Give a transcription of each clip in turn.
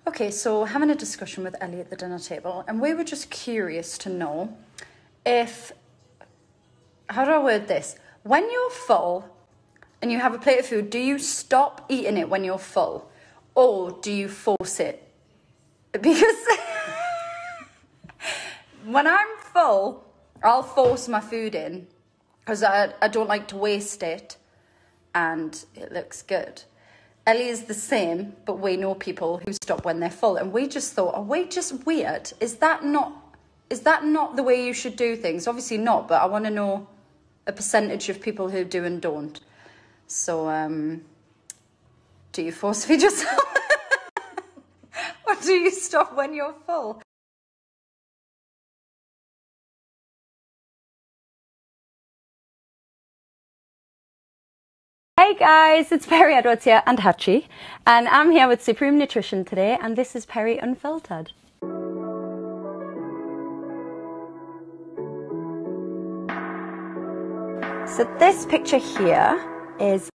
Okay, so having a discussion with Ellie at the dinner table, and we were just curious to know if, how do I word this? When you're full and you have a plate of food, do you stop eating it when you're full? Or do you force it? Because when I'm full, I'll force my food in because I don't like to waste it and it looks good. Ellie is the same, but we know people who stop when they're full. And we just thought, are we just weird? Is that not the way you should do things? Obviously not, but I want to know a percentage of people who do and don't. So, do you force feed yourself? Or do you stop when you're full? Hey guys, it's Perrie Edwards here and Hachi, and I'm here with Supreme Nutrition today, and this is Perrie Unfiltered. So this picture here is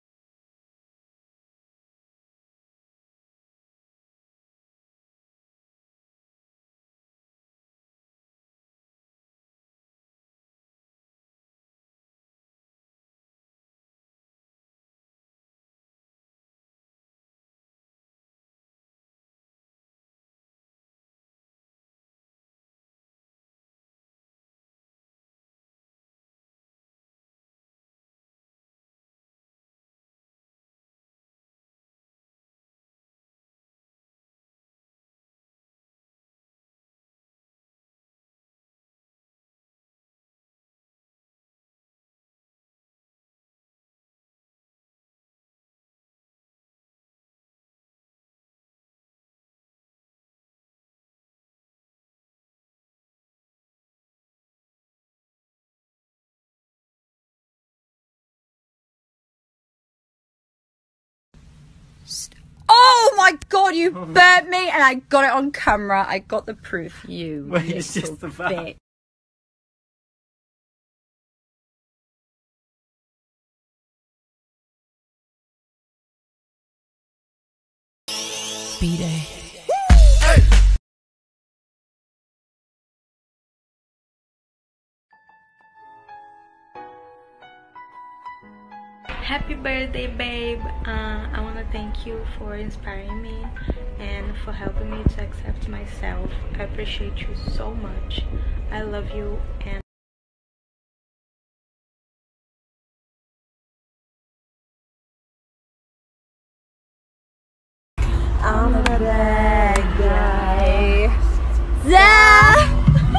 oh my god, you burnt me and I got it on camera. I got the proof, you Well, it's just the fact. bitch. B-Day. Happy birthday, babe. I want to thank you for inspiring me and for helping me to accept myself. I appreciate you so much. I love you, and I'm a bad guy. Yeah.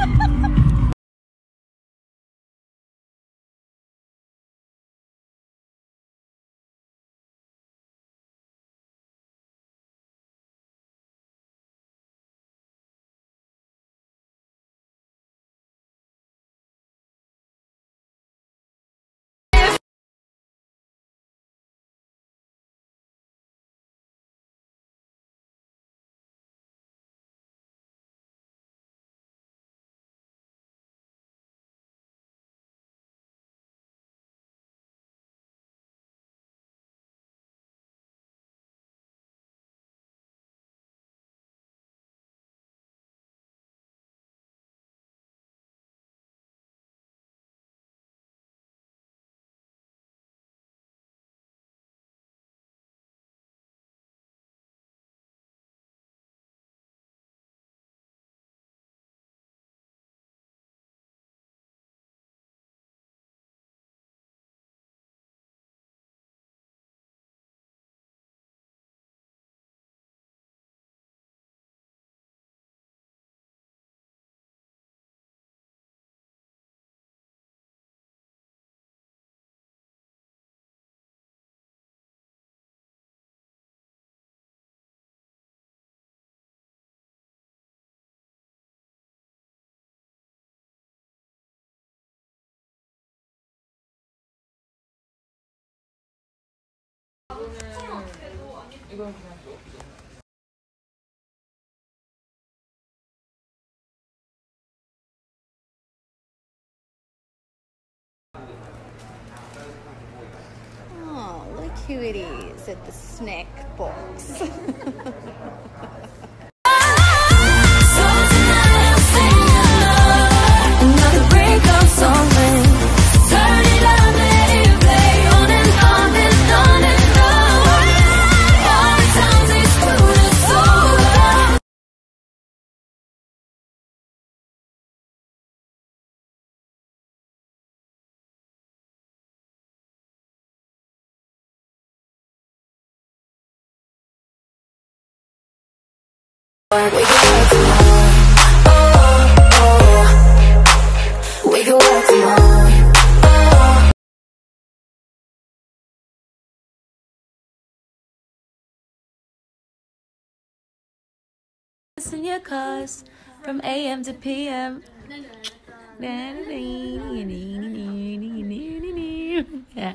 Oh, look who it is at the snack box. in your cars from AM to PM. Yeah.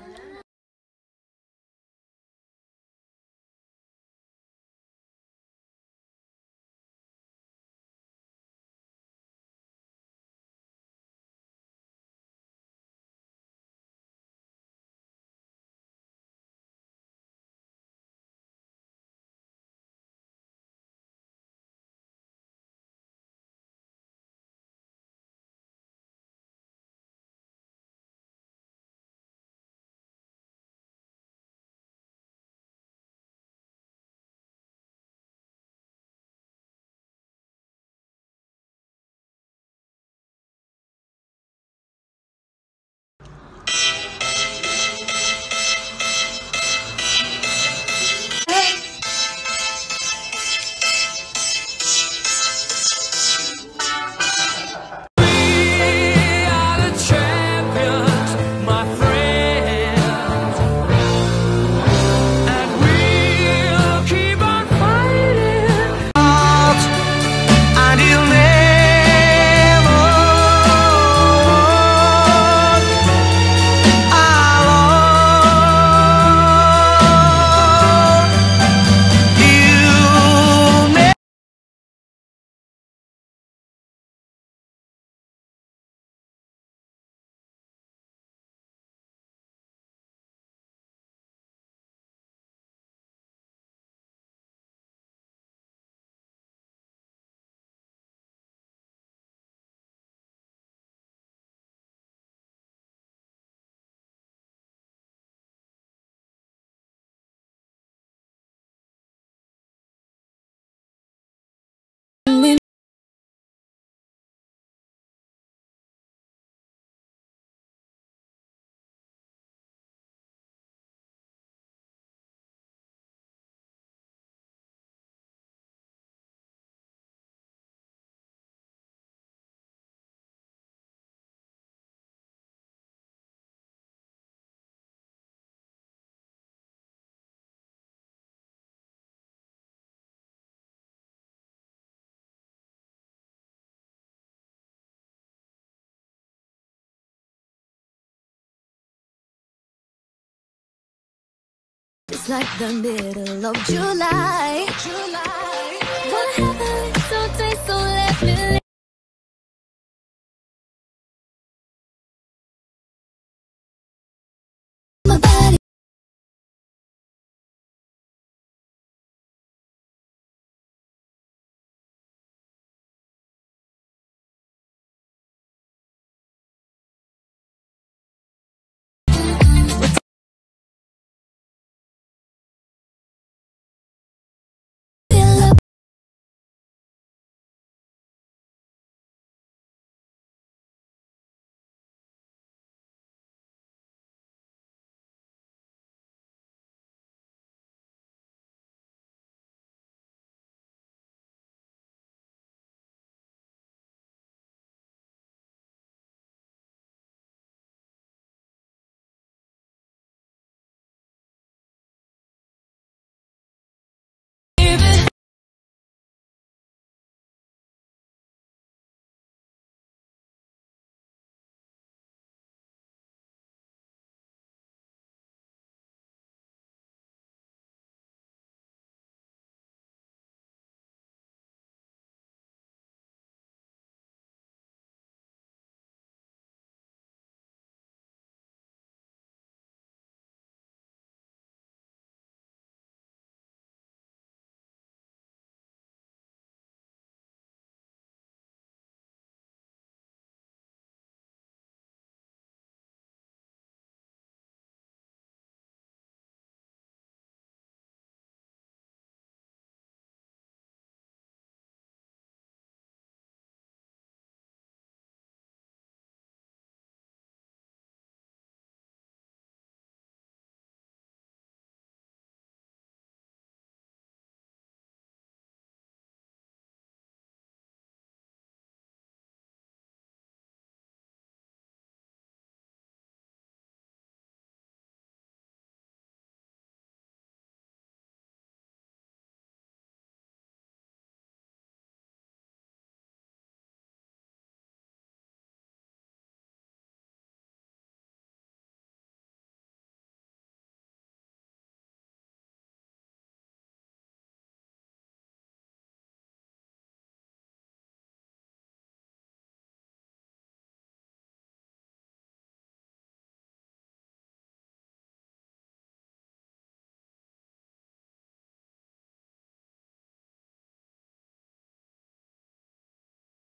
It's like the middle of July.